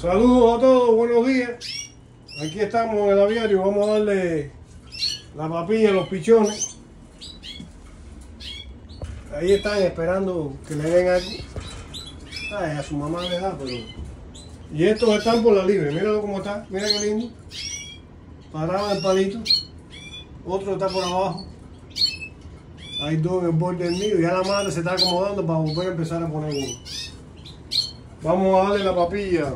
Saludos a todos, buenos días. Aquí estamos en el aviario, vamos a darle la papilla a los pichones. Ahí están esperando que le den algo. Ay, a su mamá le da, pero... Y estos están por la libre, míralo cómo está, mira qué lindo. Parado en el palito. Otro está por abajo. Hay dos en el borde del nido, ya la madre se está acomodando para volver a empezar a poner uno. Vamos a darle la papilla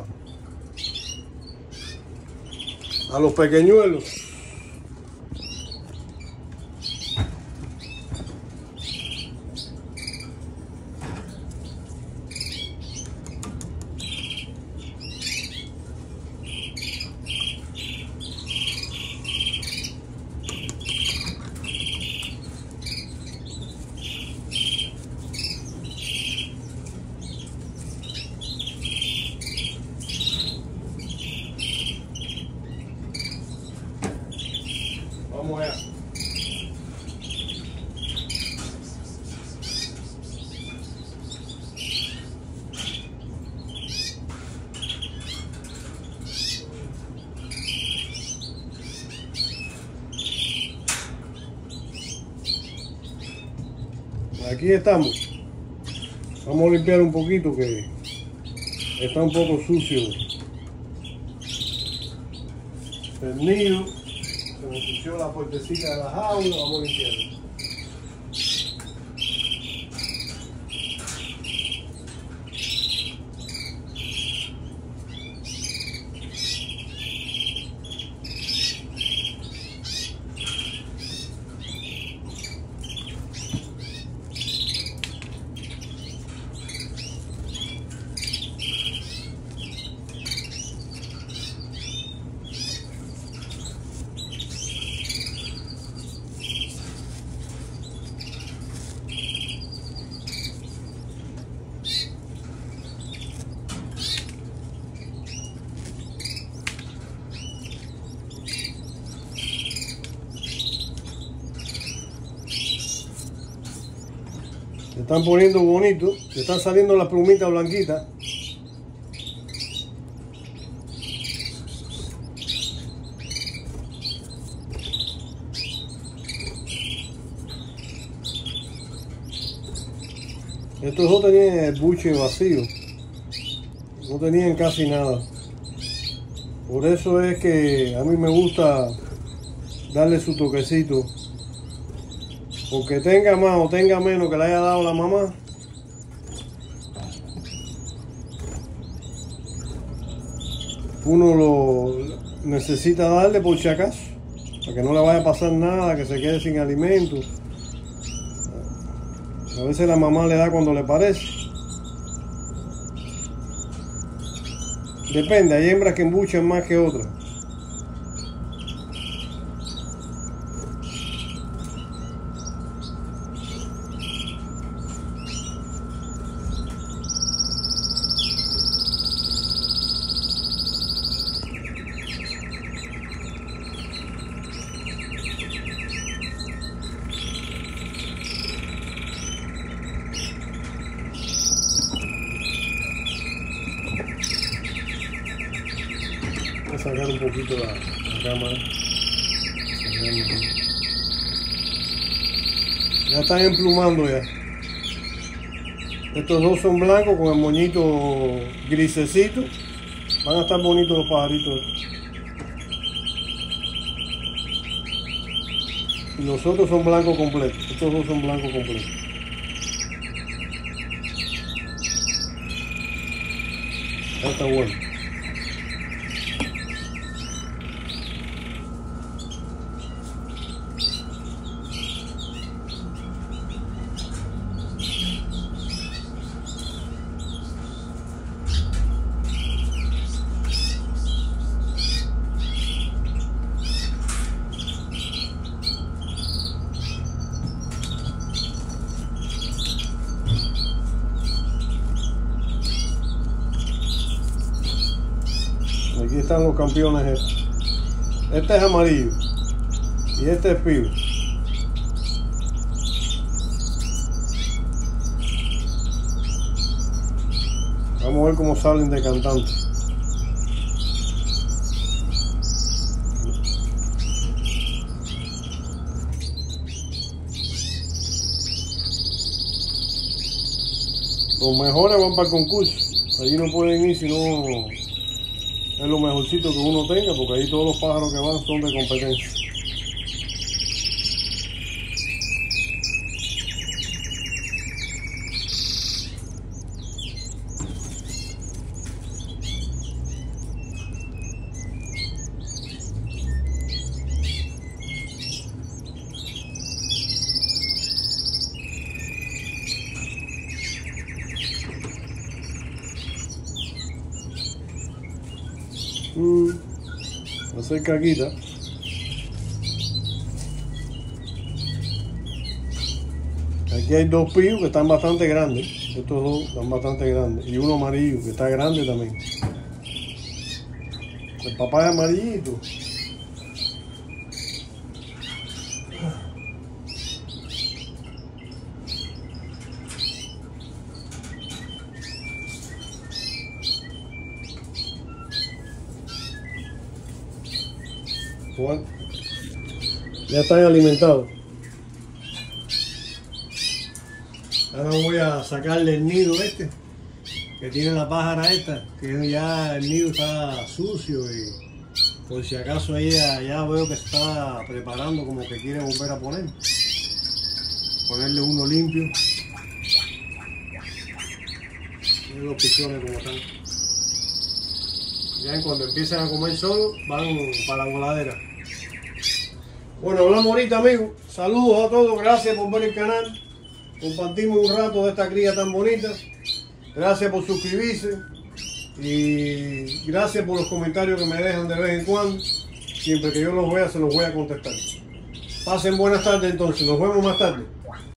a los pequeñuelos. Vamos allá. Aquí estamos. Vamos a limpiar un poquito que está un poco sucio el nido. Se me ensució la puertecita de la jaula, vamos a limpiarlo. Se están poniendo bonitos, se están saliendo las plumitas blanquitas. Estos dos tenían el buche vacío, no tenían casi nada. Por eso es que a mí me gusta darle su toquecito. Porque tenga más o tenga menos que le haya dado la mamá, uno lo necesita darle por si acaso, para que no le vaya a pasar nada, que se quede sin alimento. A veces la mamá le da cuando le parece. Depende, hay hembras que embuchan más que otras. Voy a sacar un poquito la cámara. Ya están emplumando ya. Estos dos son blancos con el moñito grisecito. Van a estar bonitos los pajaritos. Y los otros son blancos completos. Estos dos son blancos completos. Ya está bueno. Aquí están los campeones estos. Este es amarillo y este es pibe. Vamos a ver cómo salen de cantantes. Los mejores van para el concurso. Allí no pueden ir si no es lo mejorcito que uno tenga, porque ahí todos los pájaros que van son de competencia. Va a ser caquita. Aquí hay dos píos que están bastante grandes. Estos dos están bastante grandes. Y uno amarillo que está grande también. El papá es amarillito. Bueno, ya están alimentados. Ahora voy a sacarle el nido este que tiene la pájara esta, que ya el nido está sucio y por si acaso ella ya veo que se está preparando como que quiere volver a ponerle uno limpio. Miren los pichones como están. Ya cuando empiezan a comer solo van para la voladera. Bueno, hablamos ahorita, amigos. Saludos a todos, gracias por ver el canal. Compartimos un rato de esta cría tan bonita. Gracias por suscribirse. Y gracias por los comentarios que me dejan de vez en cuando. Siempre que yo los vea, se los voy a contestar. Pasen buenas tardes entonces. Nos vemos más tarde.